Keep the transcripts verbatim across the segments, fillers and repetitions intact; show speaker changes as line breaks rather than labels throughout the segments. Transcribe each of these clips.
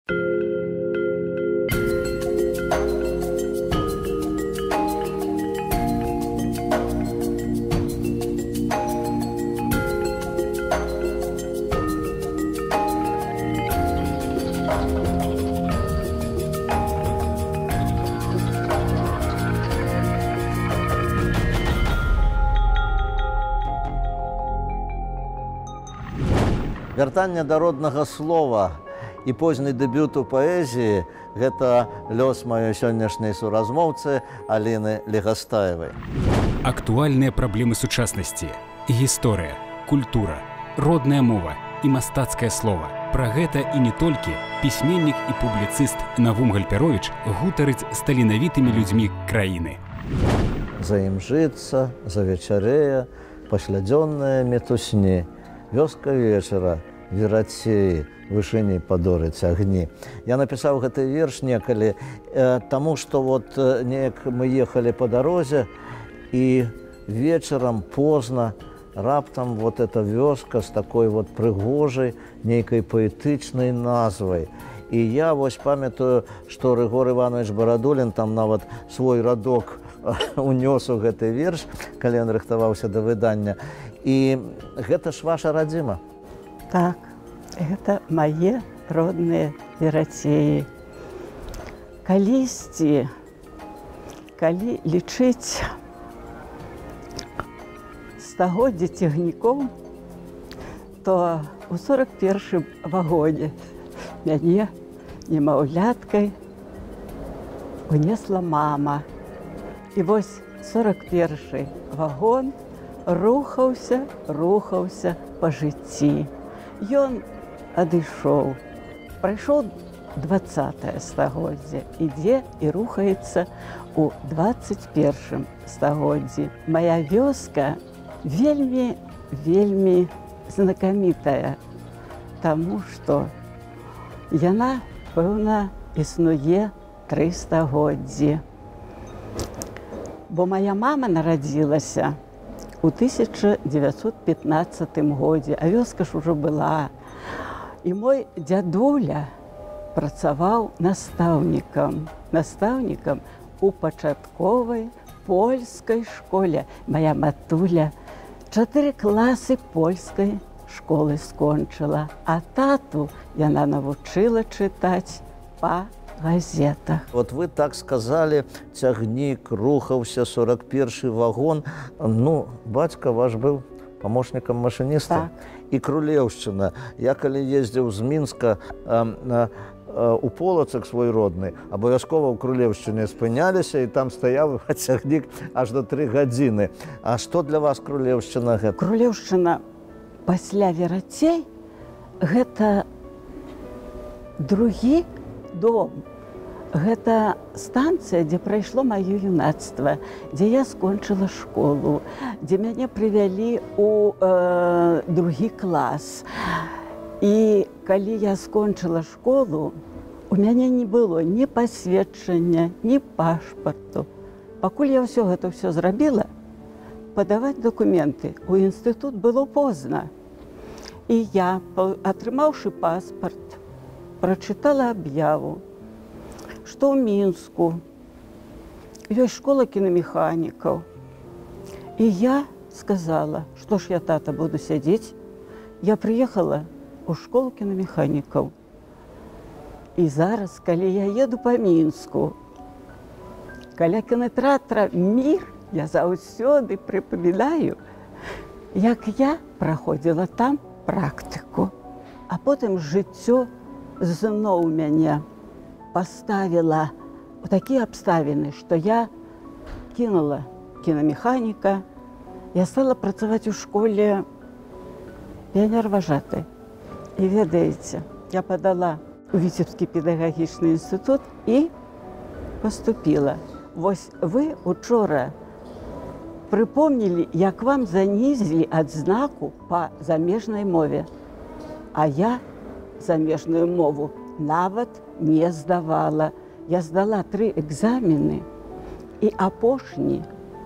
Вяртанне да роднага слова і позні дэбют у паэзіі – гэта лёс маёй сённяшняй суразмоўцы Аліны Легастаевай.
Актуальныя праблемы сучаснасці, гісторыя, культура, родная мова і мастацкае слова. Пра гэта і не толькі пісьменнік і публіцыст Навум Гальперовіч гутарыць з таленавітымі людзьмі краіны.
Заімжыцца, завечарэе, паслядзённая метусні, вёска вечара, верацеі, вышыней падорыць агні. Я напісаў гэты верш некалі, э, таму што вот э, неяк мы ехалі па дарозе, і вечарам позна раптам вот эта вёска з такой вот прыгожай, нейкай паэтычнай назвай. І я вось памятаю, што Рыгор Іванович Барадулін там нават свой радок унёс у гэты верш, калі ён рыхтаваўся да выдання. І гэта ж ваша радзіма.
Так, гэта мае родныя верацеі. Калісьці, калі лічыць стагоддзе цягнікоў, то у сорок першым вагоне мяне немаўляткай унесла мама. І вось сорок першы вагон рухаўся, рухаўся па жыцці. Ён адышоў. Прайшоў дваццатае стагоддзе, ідзе і рухаецца у дваццаць першым стагоддзі. Мая вёска вельмі, вельмі знакамітая, таму што яна, пэўна, існуе тры стагоддзі. Бо моя мама нарадзілася у тысяча дзевяцьсот пятнаццатым годзе, а вёска ж ужо была. І мой дзядуля працаваў настаўнікам, настаўнікам у пачатковай польскай школе. Моя матуля чатыры класы польскай школы скончыла, а тату яна навучыла чытаць па газетах.
Вот вы так сказали, цягнік, рухаўся, сорок першы вагон. Ну, бацька ваш быў памочнікам машыніста.
Так.
І Крулеўшчына. Я калі ездзіў з Мінска э, э, у Полацак свой родны, абавязкова ў Крулеўшчыне спыняліся, і там стаяў цягнік аж до тры гадзіны. А што для вас Крулеўшчына гэта?
Крулеўшчына пасля верацей гэта другі дом. Гэта станцыя, дзе прайшло маё юнацтва, дзе я скончыла школу, дзе мяне прывялі ў э, другі клас. І калі я скончыла школу, у мяне не было ні пасведчання, ні пашпарту. Пакуль я ўсё гэта ўсё зрабіла, падаваць дакументы ў інстытут было позна. І я, атрымаўшы паспарт, прачытала аб'яву, што ў Мінску ёсць школа кінамеханікаў. І я сказала, што ж я, тата, буду сядзець. Я прыехала ў школу кінамеханікаў. І зараз, калі я еду па Мінску, каля кінатэатра «Мір», я заўсёды прыпамінаю, як я праходзіла там практыку. А потым жыццё зноў мяне поставила в такие обставины, что я кинула киномеханика, я стала працаваць у школе піянер-важатай. І ведаеце, я подала у Віцебскі педагагічны інстытут і поступила. Вось вы учора припомнили, як вам занизили адзнаку по замежнай мове, а я замежную мову нават не здавала. Я здала тры экзамены, і апошні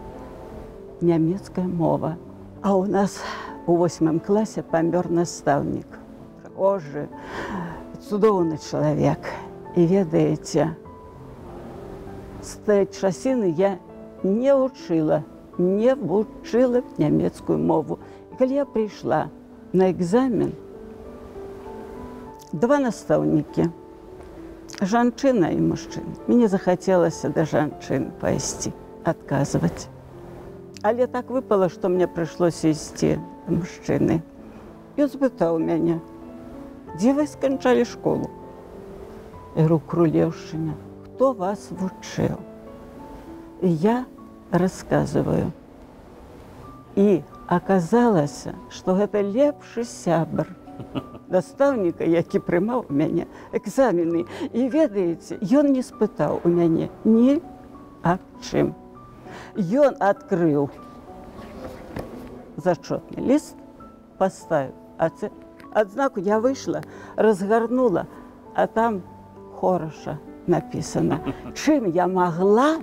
нямецкая мова. А у нас у восьмым класе памёр настаўнік. Оже, цудоўны чалавек. І ведаеце, з той часіны я не вучыла, не вучыла нямецкую мову. І калі я прыйшла на экзамен, два настаўнікі, жанчына і мужчына. Мне захацелася да жанчын пайсці, адказваць. Але так выпало, што мне прыйшлося ісці да мужчыны. Ён спытаў мяне: «Дзе вы сканчалі школу?» Я говорю: «Крулеўшчына». «Хто вас вучыў?» І я расказваю. І аказалася, што гэта лепшы сябр настаўніка, які прымаў у мяне экзамены. І ведаеце, ён не спытаў у мяне ні аб чым. Ён адкрыў зачётны ліст, паставіў адзнаку, я выйшла, разгарнула, а там хораша напісана. Чым я магла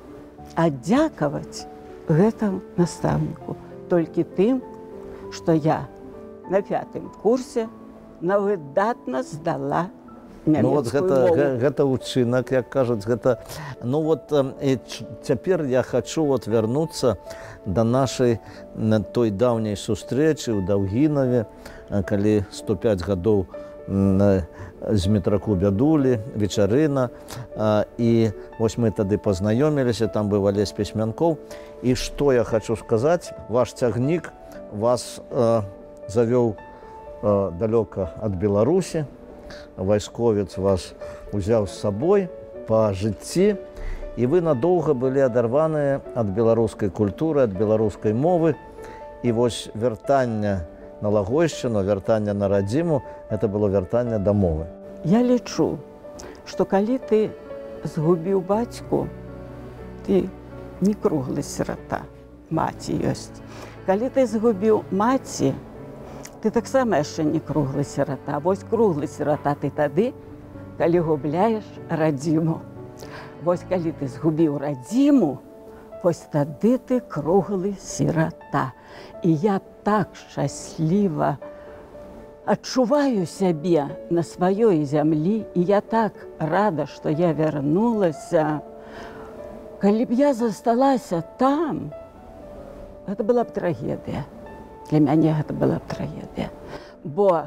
аддзякаваць гэтаму настаўніку? Толькі тым, што я на пятым курсе на выдатна здала нямецкую
Ну, вот гэта,
мову.
гэ- гэта ўчынак, як кажуць, гэта... Ну, вот э, і ч- цяпер я хачу вот вярнуцца да нашай на той даўняй сустрэчы ў Даўгінаве, э, калі сто пяць гадоў м, э, з метраклубе «Дулі», вечарына. Э, і вось мы тады пазнаёміліся, там быў Алесь Пісьмянкоў. І што я хачу сказаць, ваш цягнік вас э, завёў э, далёка ад Беларусі, вайсковец вас узяў з сабой па жыцці, і вы надоўга былі адарваныя ад беларускай культуры, ад беларускай мовы. І вось вяртанне на Лагойшчыну, вяртанне на радзіму – гэта было вяртанне да мовы.
Я лічу, што калі ты згубіў бацьку, ты не круглы сірата, маці ёсць. Калі ты згубіў маці, ты таксама яшчэ не круглы сірата. Вось круглы сірата ты тады, калі губляеш радзіму. Вось калі ты згубіў радзіму, вось тады ты круглы сірата. І я так шчасліва адчуваю сябе на сваёй зямлі, і я так рада, што я вярнулася. Калі б я засталася там, гэта была б трагедыя. Для мяне гэта была б трагедыя. Бо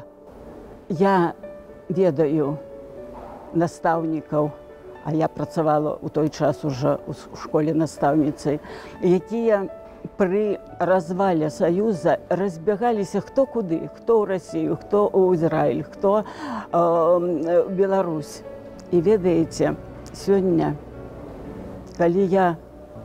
я ведаю настаўнікаў, а я працавала ў той час уже у школе настаўніцай, якія пры развале Саюза разбягаліся хто куды, хто ў Расію, хто ў Ізраіль, хто ў Беларусь. І ведаеце, сёння, калі я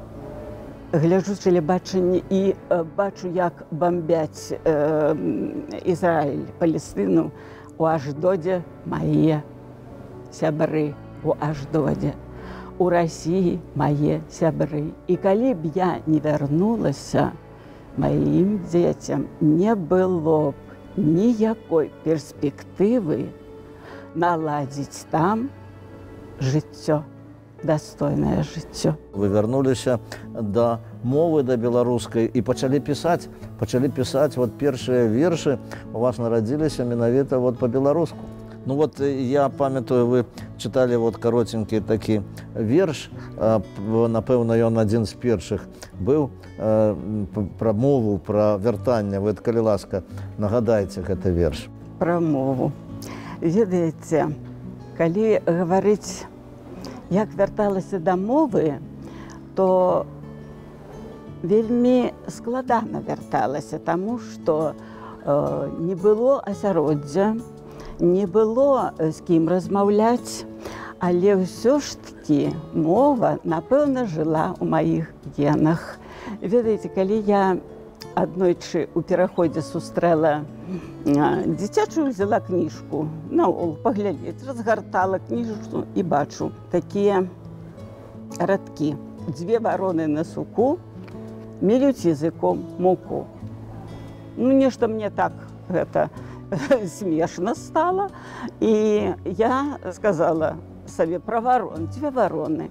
гляджу тэлебачанне і бачу, як бамбяць Ізраіль, Палестыну, у Аждодзе мае сябры, у Аждодзе, у Расіі мае сябры. І калі б я не вярнулася, маім дзецям не было б ніякой перспектывы наладзіць там жыццё, дастойнае жыццё.
Вы вярнуліся да мовы, да беларускай, і пачалі пісаць, пачалі пісаць вот першыя вершы у вас нарадзіліся менавіта вот па-беларуску. Ну вот я памятаю, вы чыталі вот каротенькі такі верш, напэўна, ён адзін з першых быў пра мову, пра вяртанне. Вы, калі ласка, нагадайце гэты верш.
Пра мову. Ведаеце, калі гаварыць, як вярталася да мовы, то вельмі складана вярталася, таму што э, не было асяроддзя, не было з кім размаўляць, але ўсё ж такі мова, напэўна, жыла ў маіх генах. Ведаеце, калі я аднойчы ў пераходзе сустрэла дзіцячую, взяла кніжку, наогул паглядзець, разгартала кніжку і бачу такія радкі. Дзве вароны на суку мелюць языком муку. Ну, нешта мне так гэта смешна стала, і я сказала сабе пра варон, дзве вароны.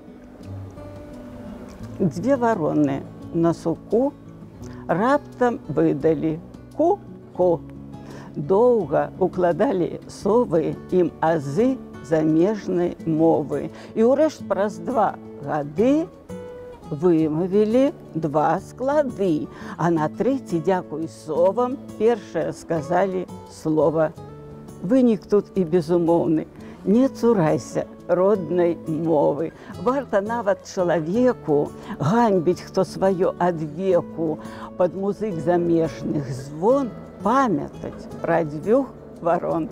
Дзве вароны на суку раптам выдалі ку-ку. доўга укладалі совы ім азы замежнай мовы. І ўрэшт праз два гады вымавілі два склады, а на трэці, дзякуй совам, першае сказалі слова. Вынік тут і безумоўны. Не цурайся роднай мовы. Варта нават чалавеку ганьбіць, хто сваё адвеку пад музык замежных звон памятаць пра дзвюх варон.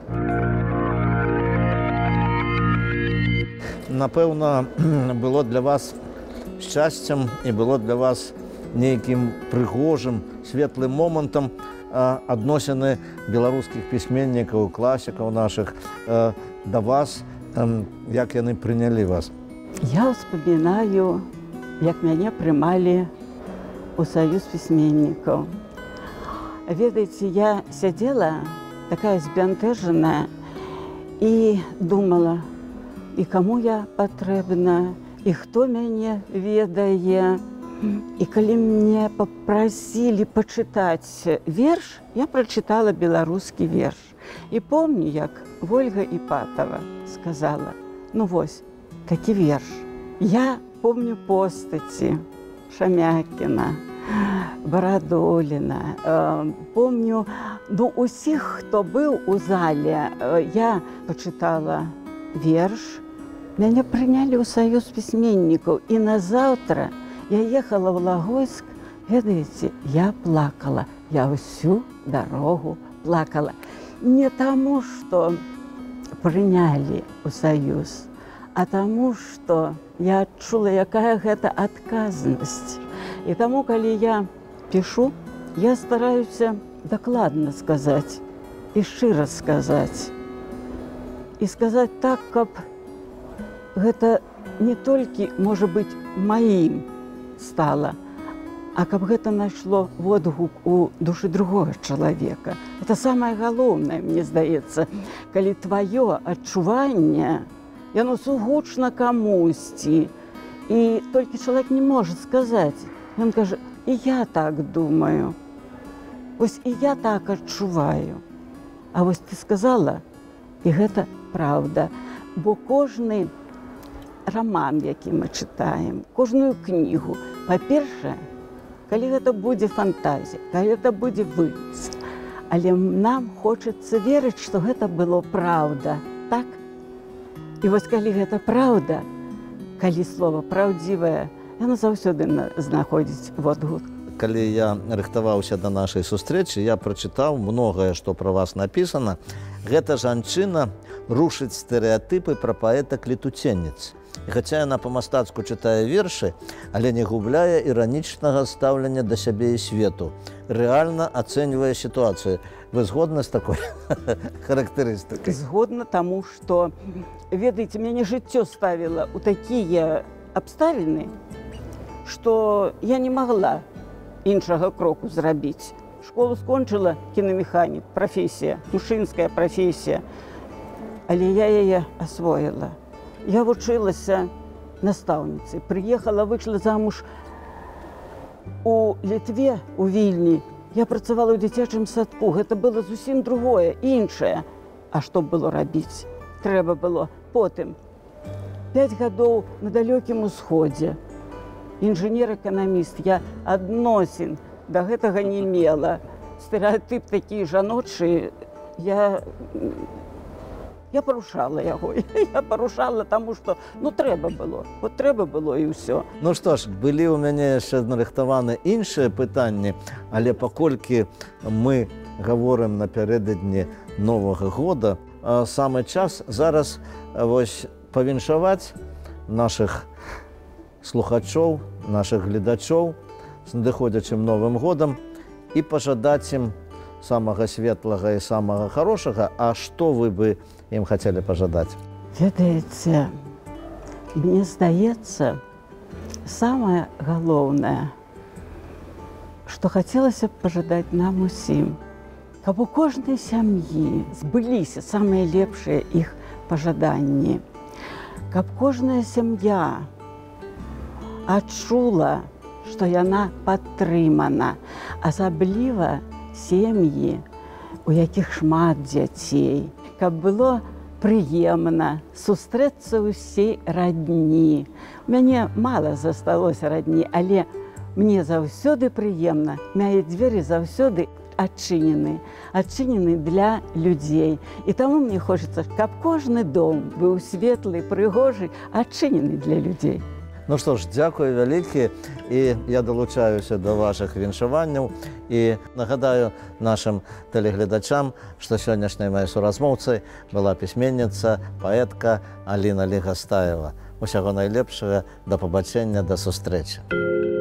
Напэўна, было для вас шчасцем і было для вас нейкім прыгожым, светлым момантам адносіны беларускіх пісьменнікаў, класікаў нашых да вас, як яны прынялі вас?
Я ўспамінаю, як мяне прымалі у саюз пісьменнікаў. Ведаеце, я сядзела такая збянтэжаная і думала, і каму я патрэбна, і хто мяне ведае. І калі мне папрасілі пачытаць верш, я прачытала беларускі верш. І помню, як Вольга Іпатава сказала: ну вось, такі верш. Я помню постаці Шамякіна, Барадоліна, э, помню, ну, усіх, хто быў у зале. Э, я пачытала верш, мяне прынялі ў саюз пісьменнікаў, і назаўтра я ехала в Лагойск, ведаеце, я плакала, я всю дорогу плакала. Не тому, что прыняли у саюз, а тому, что я адчула, якая гэта адказнасць. І таму, калі я пішу, я стараюся дакладна сказаць і шчыра сказаць. І сказаць так, каб гэта не толькі, можа быць, маім стала, а каб гэта знайшло водгук у душы другога чалавека. Это самае галоўнае, мне здаецца, калі тваё адчуванне, яно сугучна камусьці, і толькі чалавек не можа сказаць. Ён кажа: і я так думаю, вось і я так адчуваю. А вось ты сказала, і гэта праўда, бо кожны роман, які мы чытаем, кожную кнігу, па-першае, калі гэта будзе фантазія, калі гэта будзе вымысел, але нам хочацца верыць, што гэта было праўда, так? І вось калі гэта праўда, калі слова праўдзівае, яно заўсёды знаходзіць водгук.
Калі я рыхтаваўся да нашай сустрэчы, я прачытаў многае, што пра вас напісана. Гэта жанчына рушыць стэрэатыпы пра паэта-клетуценніц. І хаця яна па-мастацку чытае вершы, але не губляе іранічнага стаўлення да сябе і свету. Рэальна ацэньвае сітуацыю. Вы згодны з такой характарыстыкай?
Згодна, таму што, ведаеце, мяне жыццё ставіла ў такія абставіны, што я не магла іншага кроку зрабіць. Школу скончыла, кінамеханік, прафесія, мужчынская прафесія, але я яе асвоіла. Я вучылася настаўніцай, прыехала, выйшла замуж у Літве, у Вільні. Я працавала ў дзіцячым садку, гэта было зусім другое, іншае. А што было рабіць? Трэба было потым. Пяць гадоў на далёкім усходзе. Інжынер-эканаміст, я адносін да гэтага не мела. Стэрэатып такі жаночы, я, я парушала яго. Я парушала, таму што, ну, трэба было. Вот трэба было і ўсё.
Ну што ж, былі ў мяне яшчэ нарыхтаваны іншыя пытанні, але паколькі мы гаворым напярэдадні Новага года, самы час зараз вось павіншаваць нашых слухачоў, нашых гледачоў з надыходзячым Новым годам і пажадаць ім самага светлага і самага хорошага. А што вы бы ім хацелі пажадаць?
Ведаеце, мне здаецца, самае галоўнае, што хацелася б пажадаць нам усім, каб у кожнай сям'і збыліся самыя лепшыя іх пажаданні, каб кожная сям'я адчула, што яна падтрымана, асабліва сем'і, у якіх шмат дзяцей, каб было прыемна сустрэцца ўсей радні. У мяне мала засталося радні, але мне заўсёды прыемна, мае дзверы заўсёды адчынены, адчынены для людзей. І таму мне хочацца, каб кожны дом быў светлы, прыгожы, адчынены для людзей.
Ну што ж, дзякую вялікі, і я далучаюся да вашых віншаванняў і нагадаю нашым тэлегледачам, што сённяшняй маёй суразмоўцай была пісьменніца, паэтка Аліна Легастаева. Усяго найлепшага, да пабачэння, да сустрэчы.